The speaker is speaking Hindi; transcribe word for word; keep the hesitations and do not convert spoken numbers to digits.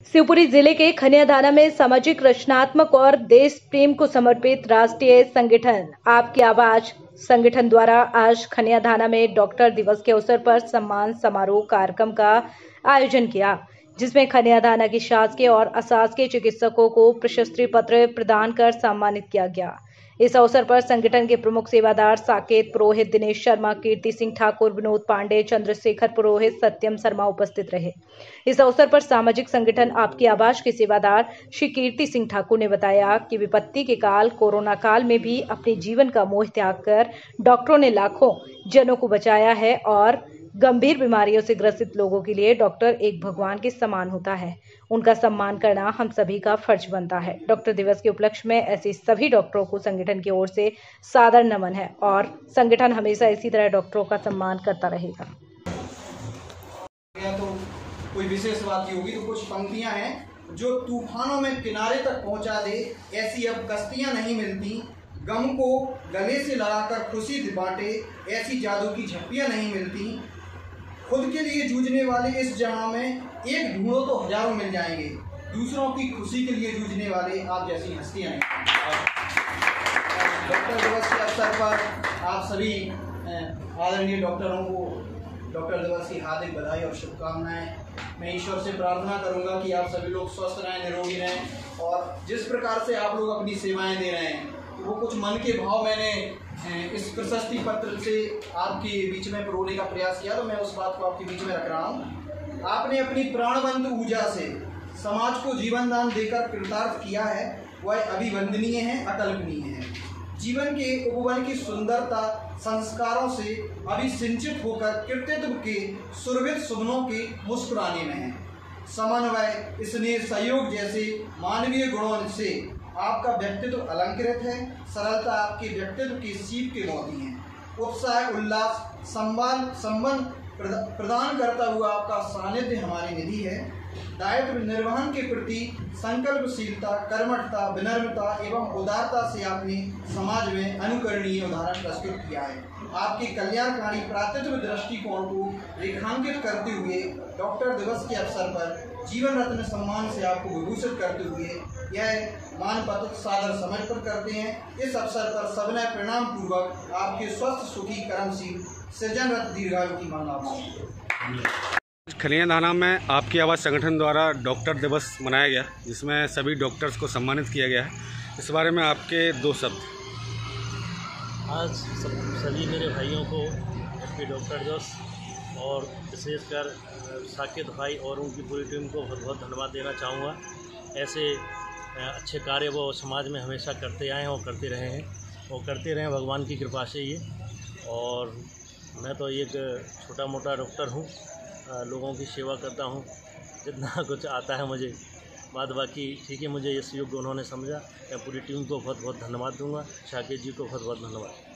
शिवपुरी जिले के खनियाधाना में सामाजिक रचनात्मक और देश प्रेम को समर्पित राष्ट्रीय संगठन आपकी आवाज संगठन द्वारा आज खनियाधाना में डॉक्टर दिवस के अवसर पर सम्मान समारोह कार्यक्रम का आयोजन किया, जिसमें खनियाधाना की शासकीय और अशासकीय चिकित्सकों को प्रशस्ति पत्र प्रदान कर सम्मानित किया गया। इस अवसर पर संगठन के प्रमुख सेवादार साकेत पुरोहित, दिनेश शर्मा, कीर्ति सिंह ठाकुर, विनोद पांडे, चंद्रशेखर पुरोहित, सत्यम शर्मा उपस्थित रहे। इस अवसर पर सामाजिक संगठन आपकी आवाज के सेवादार श्री कीर्ति सिंह ठाकुर ने बताया कि विपत्ति के काल कोरोना काल में भी अपने जीवन का मोह त्याग कर डॉक्टरों ने लाखों जनों को बचाया है और गंभीर बीमारियों से ग्रसित लोगों के लिए डॉक्टर एक भगवान के समान होता है। उनका सम्मान करना हम सभी का फर्ज बनता है। डॉक्टर दिवस के उपलक्ष्य में ऐसे सभी डॉक्टरों को संगठन की ओर से सादर नमन है और संगठन हमेशा इसी तरह डॉक्टरों का सम्मान करता रहेगा। तो कोई विशेष बात की होगी तो कुछ पंक्तियां हैं जो तूफानों में किनारे तक पहुंचा दे, ऐसी अब कश्तियां नहीं मिलती। गम को गले से लगाकर खुशी बांटे, ऐसी जादू की झप्पियां नहीं मिलती। खुद के लिए जूझने वाले इस जहां में एक ढूंढो तो हजारों मिल जाएंगे। दूसरों की खुशी के लिए जूझने वाले आप जैसी हस्तियां हैं। डॉक्टर दिवस के अवसर पर आप सभी आदरणीय डॉक्टरों को डॉक्टर दिवस की हार्दिक बधाई और शुभकामनाएं। मैं ईश्वर से प्रार्थना करूंगा कि आप सभी लोग स्वस्थ रहें, निरोगी रहें और जिस प्रकार से आप लोग अपनी सेवाएं दे रहे हैं वो कुछ मन के भाव मैंने इस प्रशस्ति पत्र से आपके बीच में परोने का प्रयास किया, तो मैं उस बात को आपके बीच में रख रहा हूँ। आपने अपनी प्राणवंत ऊर्जा से समाज को जीवन दान देकर कृतार्थ किया है, वह अभिवंदनीय है, अकल्पनीय है। जीवन के उपवन की सुंदरता संस्कारों से अभिसिंचित होकर कृतित्व के सुरभित सुमनों के मुस्कुराने में है। समन्वय, स्नेह, सहयोग जैसे मानवीय गुणों से आपका व्यक्तित्व अलंकृत है। सरलता आपके व्यक्तित्व की सीप के मोती है। उत्साह, उल्लास, संबंध संबंध प्रदान करता हुआ आपका सानिध्य हमारी निधि है। दायित्व निर्वहन के प्रति संकल्पशीलता, कर्मठता, विनम्रता एवं उदारता से आपने समाज में अनुकरणीय उदाहरण प्रस्तुत किया है। आपके कल्याणकारी प्रातित्व दृष्टिकोण को रेखांकित करते हुए डॉक्टर दिवस के अवसर पर जीवन रत्न सम्मान से आपको विभूषित करते हुए यह मानपत्र सादर समर्पित करते हैं। इस अवसर पर सबने प्रणाम पूर्वक आपके स्वस्थ, सुखी, कर्मशील, सृजनरत दीर्घायु की मांग। खनियाधाना में आपकी आवाज़ संगठन द्वारा डॉक्टर दिवस मनाया गया, जिसमें सभी डॉक्टर्स को सम्मानित किया गया है। इस बारे में आपके दो शब्द। आज सब सभी मेरे भाइयों को हैप्पी डॉक्टर दिवस और विशेषकर साकेत भाई और उनकी पूरी टीम को बहुत बहुत धन्यवाद देना चाहूँगा। ऐसे अच्छे कार्य वो समाज में हमेशा करते आए हैं और करते रहे हैं और करते रहे भगवान की कृपा से ये। और मैं तो एक छोटा मोटा डॉक्टर हूँ, लोगों की सेवा करता हूँ, जितना कुछ आता है मुझे। बाद बाकी ठीक है, मुझे इस योग्य उन्होंने समझा। मैं पूरी टीम को बहुत बहुत धन्यवाद दूंगा। साकेत जी को बहुत बहुत धन्यवाद।